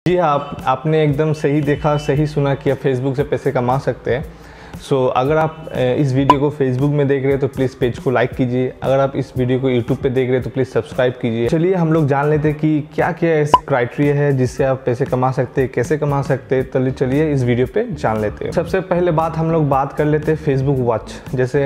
जी हाँ, आपने एकदम सही देखा, सही सुना कि आप फेसबुक से पैसे कमा सकते हैं। अगर आप इस वीडियो को फेसबुक में देख रहे हैं तो प्लीज़ पेज को लाइक कीजिए। अगर आप इस वीडियो को यूट्यूब पे देख रहे हैं तो प्लीज़ सब्सक्राइब कीजिए। चलिए हम लोग जान लेते हैं कि क्या क्या ऐसे क्राइटेरिया है जिससे आप पैसे कमा सकते हैं, कैसे कमा सकते हैं। तो चलिए इस वीडियो पे जान लेते हैं। सबसे पहले हम लोग बात कर लेते हैं फेसबुक वॉच। जैसे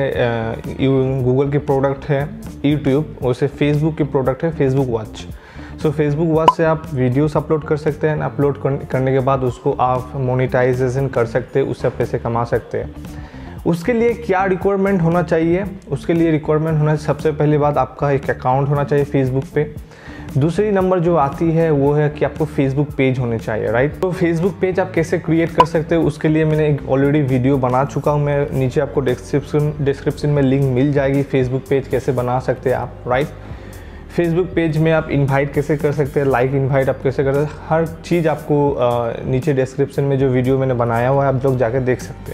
गूगल की प्रोडक्ट है यूट्यूब, वैसे फेसबुक की प्रोडक्ट है फेसबुक वॉच। फेसबुक वॉच से आप वीडियोस अपलोड कर सकते हैं। अपलोड करने के बाद उसको आप मोनेटाइजेशन कर सकते हैं, उससे आप पैसे कमा सकते हैं। उसके लिए क्या रिक्वायरमेंट होना चाहिए? उसके लिए रिक्वायरमेंट होना, सबसे पहली बात आपका एक अकाउंट होना चाहिए फेसबुक पे। दूसरी नंबर जो आती है वो है कि आपको फेसबुक पेज होने चाहिए, राइट। तो फेसबुक पेज आप कैसे क्रिएट कर सकते हो, उसके लिए मैंने एक ऑलरेडी वीडियो बना चुका हूँ मैं। नीचे आपको डिस्क्रिप्शन में लिंक मिल जाएगी, फेसबुक पेज कैसे बना सकते हैं आप, राइट। फेसबुक पेज में आप इनवाइट कैसे कर सकते हैं, लाइक इनवाइट आप कैसे कर सकते हैं, हर चीज़ आपको नीचे डिस्क्रिप्शन में जो वीडियो मैंने बनाया हुआ है आप लोग जाकर देख सकते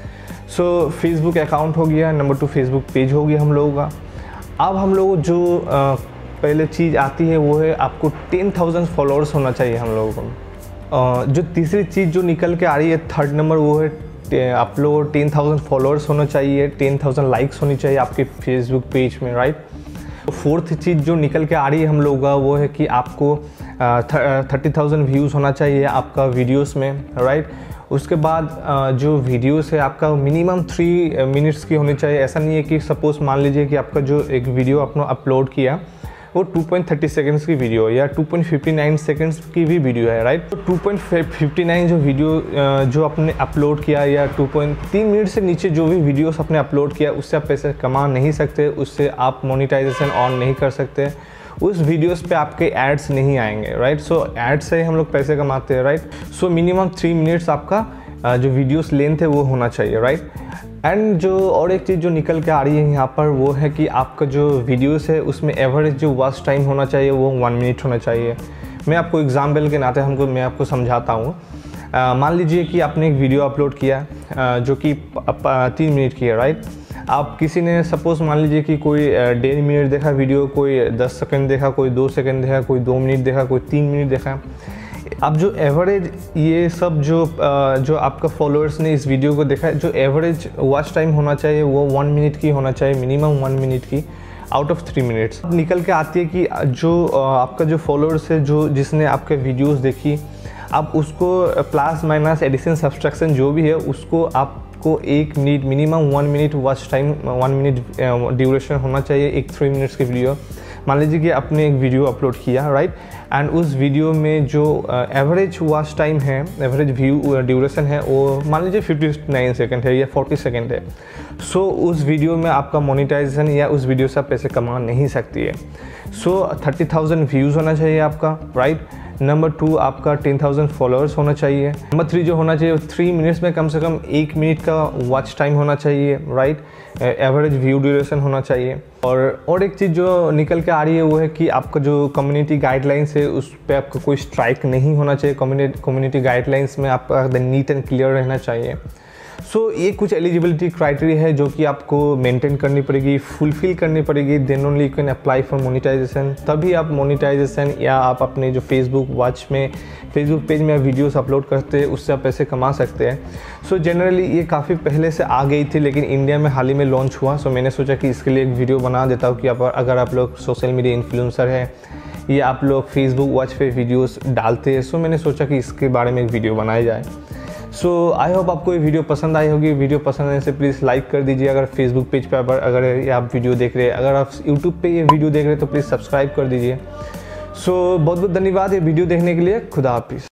हैं। फेसबुक अकाउंट हो गया, नंबर 2 फेसबुक पेज हो गया हम लोगों का। अब हम लोग जो पहले चीज़ आती है वो है आपको 10,000 फॉलोअर्स होना चाहिए हम लोगों को। जो तीसरी चीज़ जो निकल के आ रही है, थर्ड नंबर, वो है आप लोग 10,000 फॉलोअर्स होना चाहिए, 10,000 लाइक्स होनी चाहिए आपके फेसबुक पेज में, राइट। फोर्थ चीज़ जो निकल के आ रही है हम लोगों का वो है कि आपको 30,000 व्यूज़ होना चाहिए आपका वीडियोस में, राइट। उसके बाद जो वीडियोस है आपका मिनिमम 3 मिनट्स की होनी चाहिए। ऐसा नहीं है कि सपोज़ मान लीजिए कि आपका जो एक वीडियो आपने अपलोड किया वो 2.30 सेकेंड्स की वीडियो या 2.59 सेकेंड्स की भी वीडियो है, राइट। तो 2.59 जो वीडियो जो आपने अपलोड किया या 2.3 मिनट से नीचे जो भी वीडियोस आपने अपलोड किया उससे आप पैसे कमा नहीं सकते, उससे आप मोनेटाइजेशन ऑन नहीं कर सकते, उस वीडियोस पे आपके एड्स नहीं आएंगे, राइट। एड्स से हम लोग पैसे कमाते हैं, राइट। मिनिमम 3 मिनट्स आपका जो वीडियोस लेंथ है वो होना चाहिए, राइट। एंड जो और एक चीज़ जो निकल के आ रही है यहाँ पर वो है कि आपका जो वीडियोस है उसमें एवरेज जो वॉच टाइम होना चाहिए वो 1 मिनट होना चाहिए। मैं आपको एग्जाम्पल के नाते मैं आपको समझाता हूँ। मान लीजिए कि आपने एक वीडियो अपलोड किया जो कि 3 मिनट की है, राइट। आप किसी ने सपोज़ मान लीजिए कि कोई 1.5 मिनट देखा वीडियो, कोई 10 सेकंड देखा, कोई 2 सेकंड देखा, कोई 2 मिनट देखा, कोई 3 मिनट देखा। अब जो एवरेज ये सब जो आपका फॉलोअर्स ने इस वीडियो को देखा है, जो एवरेज वॉच टाइम होना चाहिए वो 1 मिनट की होना चाहिए, मिनिमम 1 मिनट की आउट ऑफ 3 मिनट्स। निकल के आती है कि जो आपका जो फॉलोअर्स है, जो जिसने आपके वीडियोस देखी, आप उसको प्लस माइनस एडिशन सब्सट्रैक्शन जो भी है उसको आपको 1 minute, minimum 1 minute watch time, 1 minute duration होना चाहिए एक 3 मिनट्स की वीडियो। मान लीजिए कि आपने एक वीडियो अपलोड किया, राइट, एंड उस वीडियो में जो एवरेज वॉच टाइम है, एवरेज व्यू ड्यूरेशन है वो मान लीजिए 59 सेकंड है या 40 सेकंड है। उस वीडियो में आपका मोनेटाइजेशन या उस वीडियो से आप पैसे कमा नहीं सकती है। 30,000 व्यूज़ होना चाहिए आपका, राइट। नंबर 2 आपका 10,000 फॉलोअर्स होना चाहिए। नंबर 3 जो होना चाहिए 3 मिनट्स में कम से कम 1 मिनट का वॉच टाइम होना चाहिए, राइट। एवरेज व्यू ड्यूरेशन होना चाहिए। और एक चीज़ जो निकल के आ रही है वो है कि आपका जो कम्युनिटी गाइडलाइंस है उस पर आपका कोई स्ट्राइक नहीं होना चाहिए। कम्युनिटी गाइडलाइंस में आपका नीट एंड क्लियर रहना चाहिए। ये कुछ एलिजिबिलिटी क्राइटेरिया है जो कि आपको मेंटेन करनी पड़ेगी, फुलफिल करनी पड़ेगी, then only you can apply for monetisation. तभी आप मोनेटाइजेशन या आप अपने जो फेसबुक वॉच में, फेसबुक पेज में वीडियोस अपलोड करते हैं उससे आप पैसे कमा सकते हैं। जनरली ये काफ़ी पहले से आ गई थी लेकिन इंडिया में हाल ही में लॉन्च हुआ। मैंने सोचा कि इसके लिए एक वीडियो बना देता हूँ कि अगर आप लोग सोशल मीडिया इन्फ्लुएंसर हैं या आप लोग फेसबुक वॉच पे वीडियोस डालते हैं, मैंने सोचा कि इसके बारे में एक वीडियो बनाया जाए। आई होप आपको ये वीडियो पसंद आई होगी। वीडियो पसंद आने से प्लीज़ लाइक कर दीजिए अगर फेसबुक पेज पर अगर आप वीडियो देख रहे हैं। अगर आप यूट्यूब पे ये वीडियो देख रहे हैं तो प्लीज़ सब्सक्राइब कर दीजिए। बहुत बहुत धन्यवाद ये वीडियो देखने के लिए। खुदा हाफिज़।